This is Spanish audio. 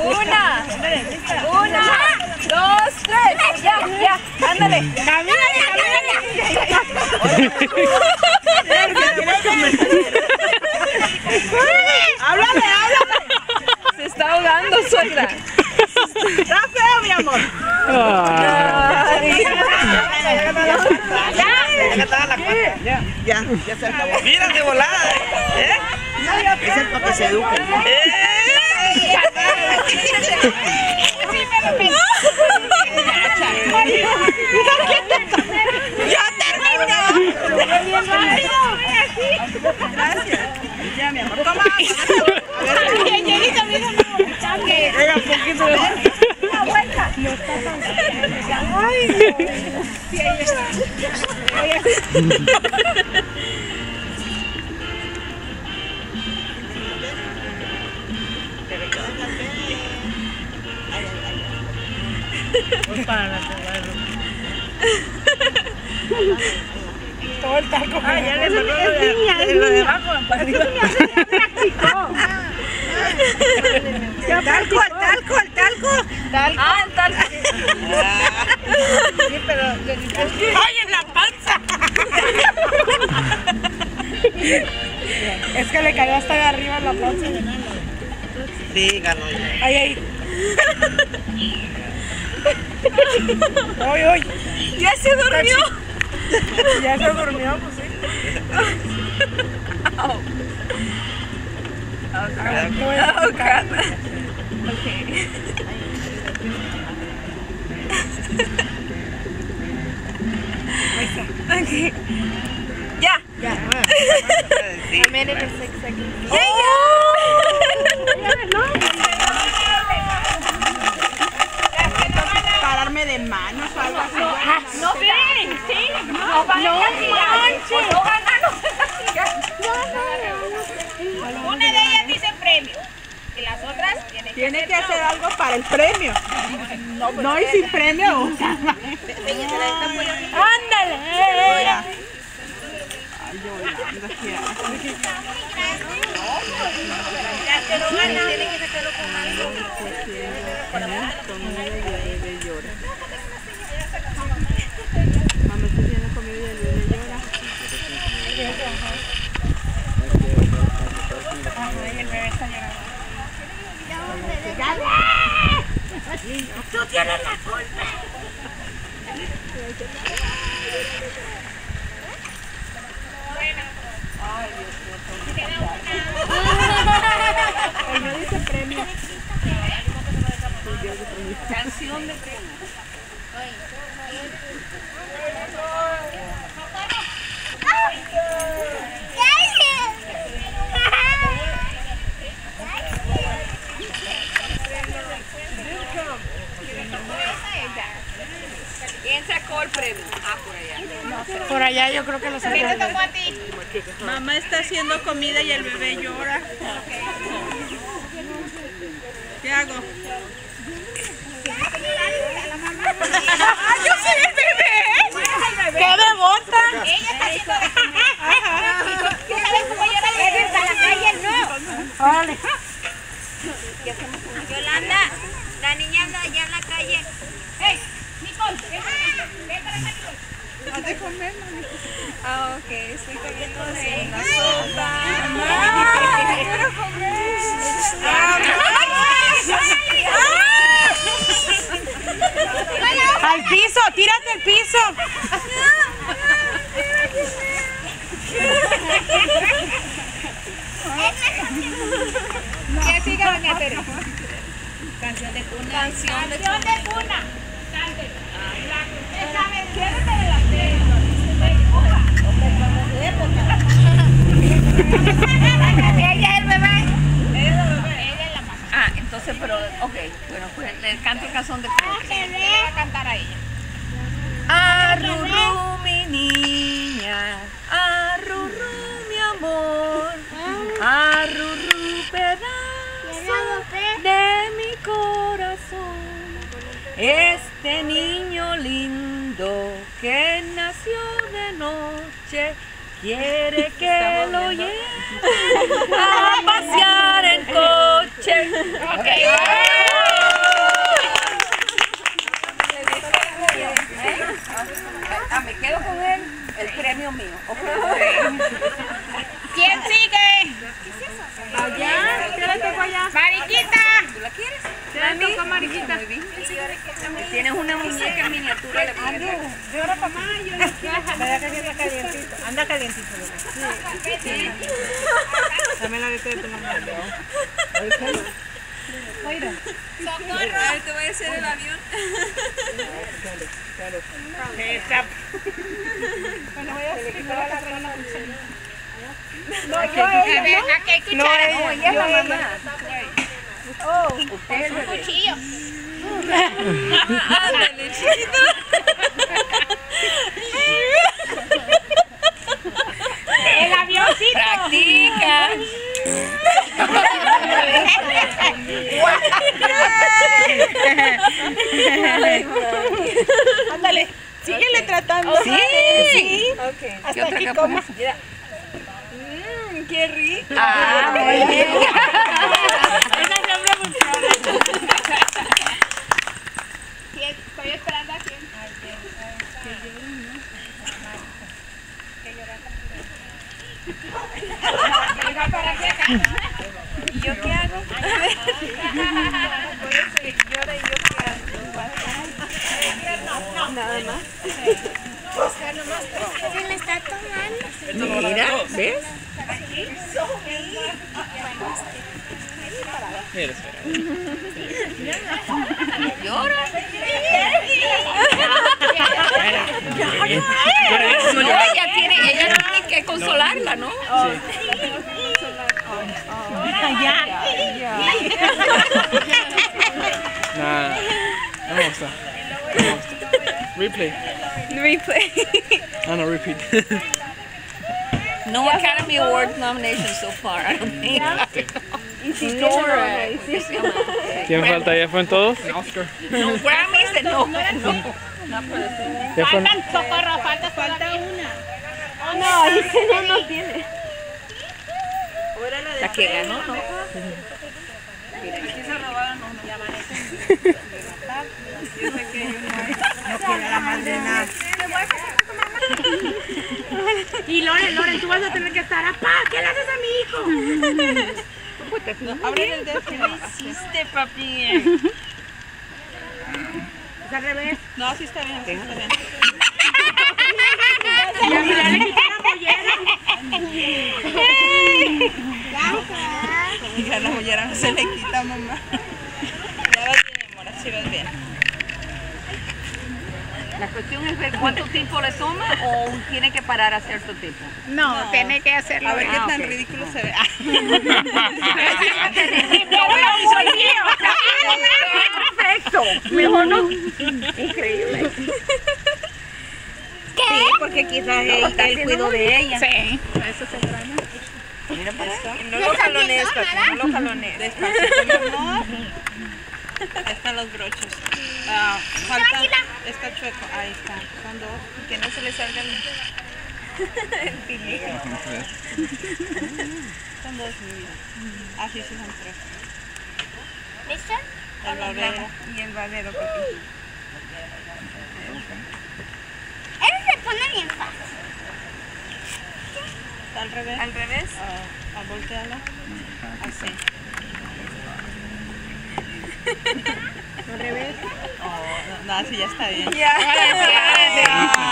Una, dos, tres. Ya, ándale. Camínale. Háblale. Se está ahogando, suegra. Está feo, mi amor. Ya se acabó. Mira de volada. Es el para que se eduquen. ¡Ya terminó! Gracias. Ya, mi amor. Toma. Todo el talco. Ya le mandó lo de abajo para arriba. El talco. El talco. Sí, pero... ¡Ay, en la panza! Es que le cayó hasta de arriba en la panza. Sí, ganó ya. Ay. Ay. ¡Ya se durmió! Ya se durmió, pues sí. Oh, crap. Okay. Okay. Ya. Sí. A minute and 6 seconds. Pararme de manos o algo así. No, sí. No manches. Una de ellas dice premio y las otras Tiene que hacer algo para el premio. No, y sin premio. ¡Ándale! Ay, Yolanda, ¿qué haces? las que no ganan tienen que sacarlo con algo. Mamá está haciendo comida y el bebé llora. Y el bebé está llorando. Tú tienes la culpa. No dice premio. Canción de premio. ¿Quién sacó el premio? Por allá. Por allá yo creo que lo ¿Qué te sacaron. tocó a ti? Mamá está haciendo comida y el bebé llora. ¿Qué hago? ¡Yo soy el bebé! ¡Qué bebota! Ella está haciendo de comer. ¿Tú sabes cómo llora el bebé para la calle? No. Órale. Yolanda, la niña anda allá en la calle. ¡Hey! Nicole, ven para acá, Nicole. ¿Has de comer, mami? Ok, estoy comiendo la sopa. ¡Quiero comer! ¡Al piso! ¡Tírate al piso! ¿Qué sigue, doña Tere? Canción de cuna. Canción de cuna. Cante. Esa vez, siéntate de las tres. Ella es el bebé. Ella es la mamá. Entonces, pero, ok, bueno, pues le canto el canción de cuna. ¿Qué le va a cantar a ella? Arrurú, mi niña, arrurú, mi amor, arrurú, pedazo de mi corazón. Este niño lindo que nació de noche quiere que lo lleve a pasear en coche. Okay. Muy bien. Tienes una muñeca en miniatura. Le pones acá. Vaya que viene calientito. Anda calientito. Sí. Dame la letra de tu mamá. ¡Socorro! Te voy a hacer el avión. Bueno, voy a quitar la trama. No, aquí hay cuchara. No, ella es la mamá. Oh, Usted es el bebé. Cuchillo. Ándale, chiquito. El avioncito. Practica. ándale, síguele tratando. Sí. Okay. ¿Qué Hasta otra aquí capa? como. Qué rico. Ah, muy bien. Estoy esperando a quién. ¿Y yo qué hago? Nada más. Se le está tomando. Mira, ¿ves? Llora. Ella tiene que consolarla, ¿no? Nah, no me gusta. Replay. Ah, no, repeat. No Academy Award nomination so far. I don't think. ¿Quién falta? ¿Ya fue en todos? No Grammys, no. ¿Ya fue en... Socorro, falta una. No, ese no tiene. La que ganó, ¿no? No queda la madre nada. Y Loren, tú vas a tener que estar, ¡apá! ¿Qué le haces a mi hijo? Abre el dedo. ¿Qué le hiciste, papi? Es al revés. No, sí está bien, sí está bien. Ya, mira, le quité la mollera. Ya la mollera no se le quita, mamá. Ya va bien, amor, así vas bien. La cuestión es ver cuánto tiempo le toma o tiene que parar a cierto tiempo. No, tiene que hacerlo. A ver qué Ah, tan ok. ridículo se ve. Perfecto. Mejor no. Increíble. Sí, porque quizás él cuidó de ella. Sí. Mira para acá. No lo jalones, papi, no lo jalones. Despacito, mi amor. Ya están los broches. Falta, está chueco, ahí está. Son dos. Que no se le salga el pilito. Son dos, mi vida. Ah, sí, son tres. ¿Listo? El babero. Y el babero, papi. Él se pone bien fácil. ¿Está al revés? Al revés. Volteala. Así. Al revés. No, así ya está bien. Ya.